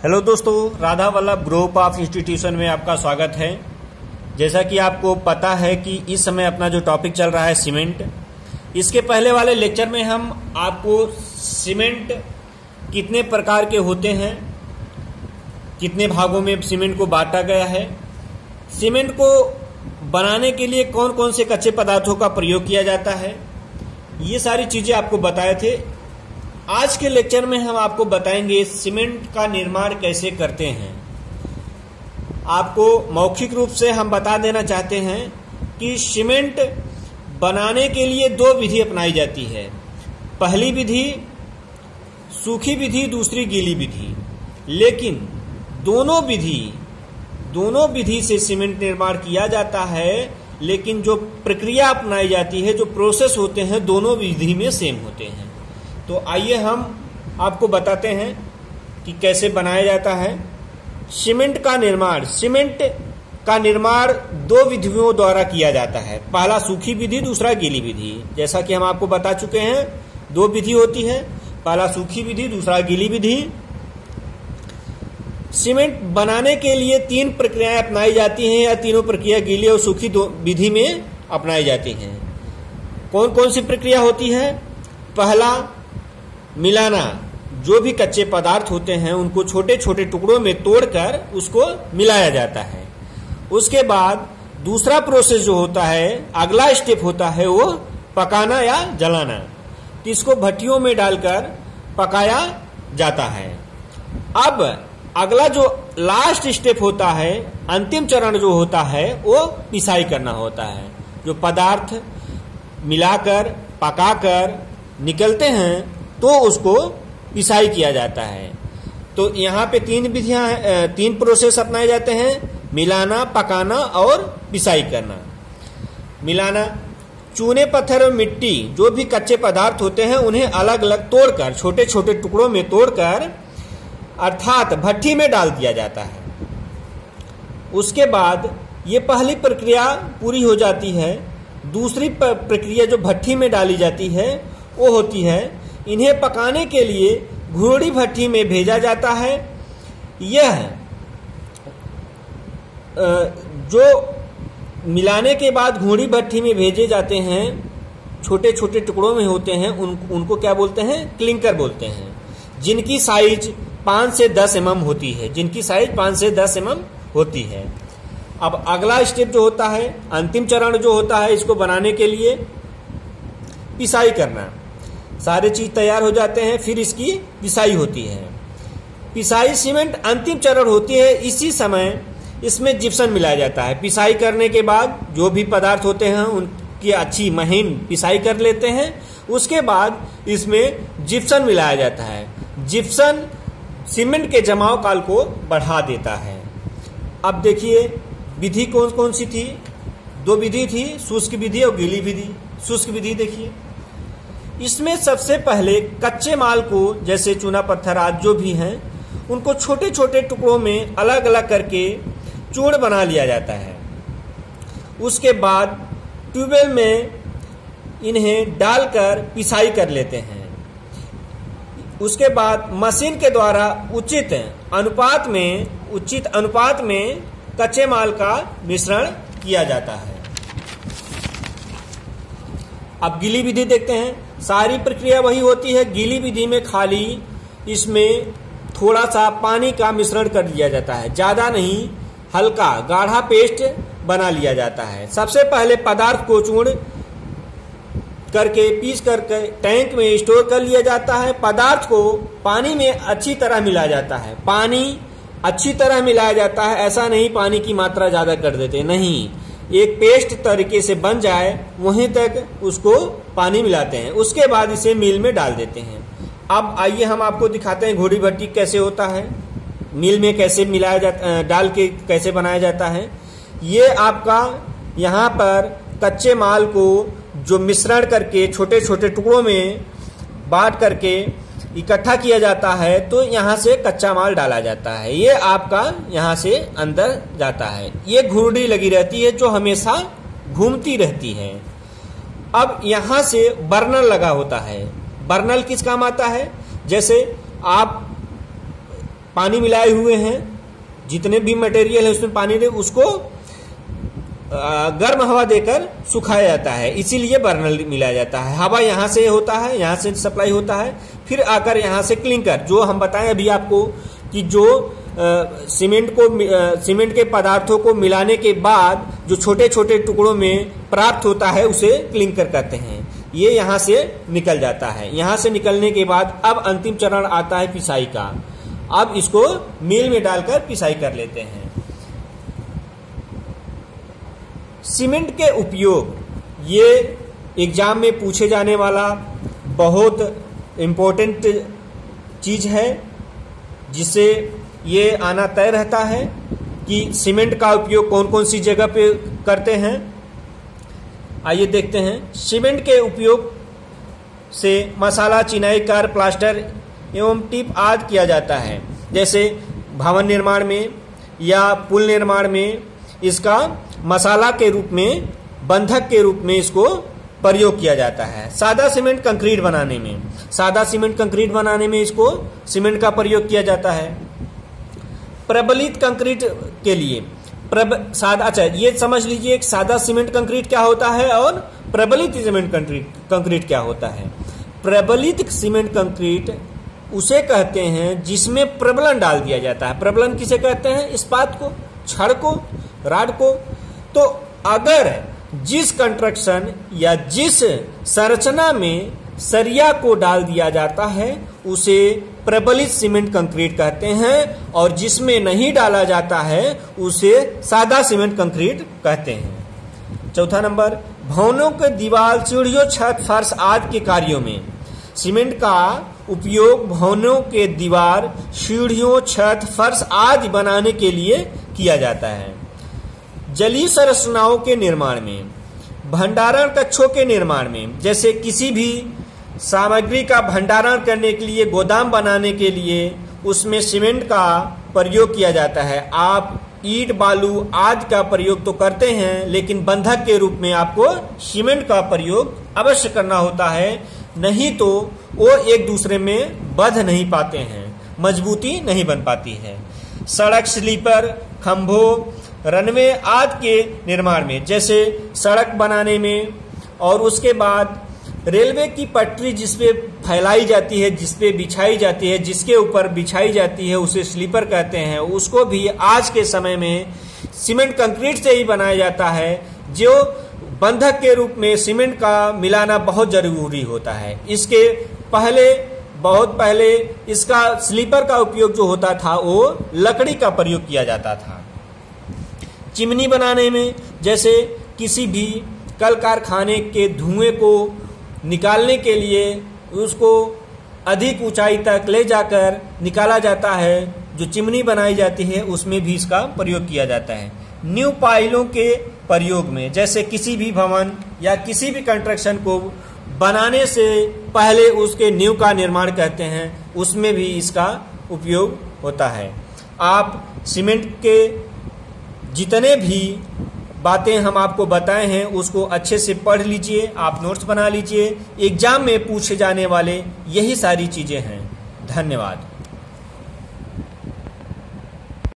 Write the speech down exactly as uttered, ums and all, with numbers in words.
Hello दोस्तों, Radha Vallabh group of institution में आपका स्वागत है। जैसा कि आपको पता है कि इस समय अपना जो टॉपिक चल रहा है सीमेंट, इसके पहले वाले लेक्चर में हम आपको सीमेंट कितने प्रकार के होते हैं, कितने भागों में सीमेंट को बांटा गया है, सीमेंट को बनाने के लिए कौन कौन से कच्चे पदार्थों का प्रयोग किया जाता है, ये सारी चीजें आपको बताए थे। आज के लेक्चर में हम आपको बताएंगे सीमेंट का निर्माण कैसे करते हैं। आपको मौखिक रूप से हम बता देना चाहते हैं कि सीमेंट बनाने के लिए दो विधि अपनाई जाती है। पहली विधि सूखी विधि, दूसरी गीली विधि। लेकिन दोनों विधि दोनों विधि से सीमेंट निर्माण किया जाता है, लेकिन जो प्रक्रिया अपनाई जाती है, जो प्रोसेस होते हैं, दोनों विधि में सेम होते हैं। तो आइए हम आपको बताते हैं कि कैसे बनाया जाता है सीमेंट का निर्माण। सीमेंट का निर्माण दो विधियों द्वारा किया जाता है, पहला सूखी विधि, दूसरा गीली विधि। जैसा कि हम आपको बता चुके हैं, दो विधि होती है, पहला सूखी विधि, दूसरा गीली विधि। सीमेंट बनाने के लिए तीन प्रक्रियाएं अपनाई जाती हैं, या तीनों प्रक्रिया गीली और सूखी दो विधि में अपनाई जाती हैं। कौन कौन सी प्रक्रिया होती है? पहला मिलाना, जो भी कच्चे पदार्थ होते हैं उनको छोटे छोटे टुकड़ों में तोड़कर उसको मिलाया जाता है। उसके बाद दूसरा प्रोसेस जो होता है, अगला स्टेप होता है वो पकाना या जलाना। तो इसको भट्टियों में डालकर पकाया जाता है। अब अगला जो लास्ट स्टेप होता है, अंतिम चरण जो होता है, वो पिसाई करना होता है। जो पदार्थ मिलाकर पकाकर निकलते हैं तो उसको पिसाई किया जाता है। तो यहाँ पे तीन विधियां, तीन प्रोसेस अपनाए जाते हैं, मिलाना, पकाना और पिसाई करना। मिलाना, चूने, पत्थर और मिट्टी, जो भी कच्चे पदार्थ होते हैं उन्हें अलग अलग तोड़कर, छोटे छोटे टुकड़ों में तोड़कर, अर्थात भट्टी में डाल दिया जाता है। उसके बाद ये पहली प्रक्रिया पूरी हो जाती है। दूसरी प्रक्रिया जो भट्टी में डाली जाती है वो होती है, इन्हें पकाने के लिए घूर्णी भट्टी में भेजा जाता है। यह जो मिलाने के बाद घूर्णी भट्टी में भेजे जाते हैं, छोटे छोटे टुकड़ों में होते हैं, उन, उनको क्या बोलते हैं? क्लिंकर बोलते हैं। जिनकी साइज पाँच से दस एम एम होती है, जिनकी साइज पाँच से दस एम एम होती है। अब अगला स्टेप जो होता है, अंतिम चरण जो होता है, इसको बनाने के लिए पिसाई करना। सारे चीज तैयार हो जाते हैं, फिर इसकी पिसाई होती है। पिसाई सीमेंट अंतिम चरण होती है। इसी समय इसमें जिप्सम मिलाया जाता है। पिसाई करने के बाद जो भी पदार्थ होते हैं उनकी अच्छी महीन पिसाई कर लेते हैं। उसके बाद इसमें जिप्सम मिलाया जाता है। जिप्सम सीमेंट के जमाव काल को बढ़ा देता है। अब देखिए विधि कौन कौन सी थी? दो विधि थी, शुष्क विधि और गीली विधि। शुष्क विधि देखिए, इसमें सबसे पहले कच्चे माल को, जैसे चूना, पत्थर आदि जो भी हैं, उनको छोटे छोटे टुकड़ों में अलग अलग करके चूर्ण बना लिया जाता है। उसके बाद ट्यूबवेल में इन्हें डालकर पिसाई कर लेते हैं। उसके बाद मशीन के द्वारा उचित अनुपात में उचित अनुपात में कच्चे माल का मिश्रण किया जाता है। अब गीली विधि देखते हैं। सारी प्रक्रिया वही होती है। गीली विधि में खाली इसमें थोड़ा सा पानी का मिश्रण कर दिया जाता है, ज्यादा नहीं, हल्का गाढ़ा पेस्ट बना लिया जाता है। सबसे पहले पदार्थ को चूर्ण करके पीस करके टैंक में स्टोर कर लिया जाता है। पदार्थ को पानी में अच्छी तरह मिलाया जाता है। पानी अच्छी तरह मिलाया जाता है, ऐसा नहीं पानी की मात्रा ज्यादा कर देते, नहीं, एक पेस्ट तरीके से बन जाए वहीं तक उसको पानी मिलाते हैं। उसके बाद इसे मिल में डाल देते हैं। अब आइए हम आपको दिखाते हैं घूर्णी भट्टी कैसे होता है, मिल में कैसे मिलाया जाता, डाल के कैसे बनाया जाता है। ये आपका यहाँ पर कच्चे माल को जो मिश्रण करके छोटे छोटे टुकड़ों में बांट करके इकट्ठा किया जाता है, तो यहाँ से कच्चा माल डाला जाता है। ये आपका यहाँ से अंदर जाता है। ये घूर्णी लगी रहती है जो हमेशा घूमती रहती है। अब यहाँ से बर्नर लगा होता है। बर्नल किस काम आता है? जैसे आप पानी मिलाए हुए हैं, जितने भी मटेरियल है उसमें पानी दे, उसको गर्म हवा देकर सुखाया जाता है, इसीलिए बर्नर मिलाया जाता है। हवा यहाँ से होता है, यहाँ से सप्लाई होता है, फिर आकर यहाँ से क्लिंकर, जो हम बताएं अभी आपको कि जो आ, सीमेंट को आ, सीमेंट के पदार्थों को मिलाने के बाद जो छोटे छोटे टुकड़ों में प्राप्त होता है उसे क्लिंकर कहते हैं। ये यहाँ से निकल जाता है। यहाँ से निकलने के बाद अब अंतिम चरण आता है पिसाई का। अब इसको मिल में डालकर पिसाई कर लेते हैं। सीमेंट के उपयोग, ये एग्जाम में पूछे जाने वाला बहुत इम्पोर्टेंट चीज है, जिससे ये आना तय रहता है कि सीमेंट का उपयोग कौन कौन सी जगह पे करते हैं। आइए देखते हैं। सीमेंट के उपयोग से मसाला, चिनाई, कार, प्लास्टर एवं टिप आदि किया जाता है। जैसे भवन निर्माण में या पुल निर्माण में इसका मसाला के रूप में, बंधक के रूप में इसको प्रयोग किया जाता है। सादा सीमेंट कंक्रीट बनाने में, सादा सीमेंट कंक्रीट बनाने में इसको सीमेंट का प्रयोग किया जाता है। प्रबलित कंक्रीट के लिए प्रब सादा अच्छा ये समझ लीजिए, एक सादा सीमेंट कंक्रीट क्या होता है और प्रबलित सीमेंट कंक्रीट कंक्रीट क्या होता है। प्रबलित सीमेंट कंक्रीट उसे कहते हैं जिसमें प्रबलन डाल दिया जाता है। प्रबलन किसे कहते हैं? इस्पात को, छड़ को, राड को। तो अगर जिस कंस्ट्रक्शन या जिस संरचना में सरिया को डाल दिया जाता है उसे प्रबलित सीमेंट कंक्रीट कहते हैं, और जिसमें नहीं डाला जाता है उसे सादा सीमेंट कंक्रीट कहते हैं। चौथा नंबर, भवनों के दीवार, सीढ़ियों, छत, फर्श आदि के कार्यों में सीमेंट का उपयोग भवनों के दीवार, सीढ़ियों, छत, फर्श आदि बनाने के लिए किया जाता है। जलीय संरचनाओं के निर्माण में, भंडारण कक्षों के निर्माण में, जैसे किसी भी सामग्री का भंडारण करने के लिए, गोदाम बनाने के लिए उसमें सीमेंट का प्रयोग किया जाता है। आप ईंट, बालू आदि का प्रयोग तो करते हैं, लेकिन बंधक के रूप में आपको सीमेंट का प्रयोग अवश्य करना होता है, नहीं तो वो एक दूसरे में बंध नहीं पाते हैं, मजबूती नहीं बन पाती है। सड़क, स्लीपर, खंभों, रनवे आदि के निर्माण में, जैसे सड़क बनाने में, और उसके बाद रेलवे की पटरी जिसपे फैलाई जाती है, जिसपे बिछाई जाती है, जिसके ऊपर बिछाई जाती है उसे स्लीपर कहते हैं। उसको भी आज के समय में सीमेंट कंक्रीट से ही बनाया जाता है, जो बंधक के रूप में सीमेंट का मिलाना बहुत जरूरी होता है। इसके पहले, बहुत पहले इसका स्लीपर का उपयोग जो होता था वो लकड़ी का प्रयोग किया जाता था। चिमनी बनाने में, जैसे किसी भी कल कारखाने के धुएं को निकालने के लिए उसको अधिक ऊंचाई तक ले जाकर निकाला जाता है, जो चिमनी बनाई जाती है उसमें भी इसका प्रयोग किया जाता है। नींव पाइलों के प्रयोग में, जैसे किसी भी भवन या किसी भी कंस्ट्रक्शन को बनाने से पहले उसके नींव का निर्माण कहते हैं, उसमें भी इसका उपयोग होता है। आप सीमेंट के जितने भी बातें हम आपको बताए हैं उसको अच्छे से पढ़ लीजिए, आप नोट्स बना लीजिए। एग्जाम में पूछे जाने वाले यही सारी चीजें हैं। धन्यवाद।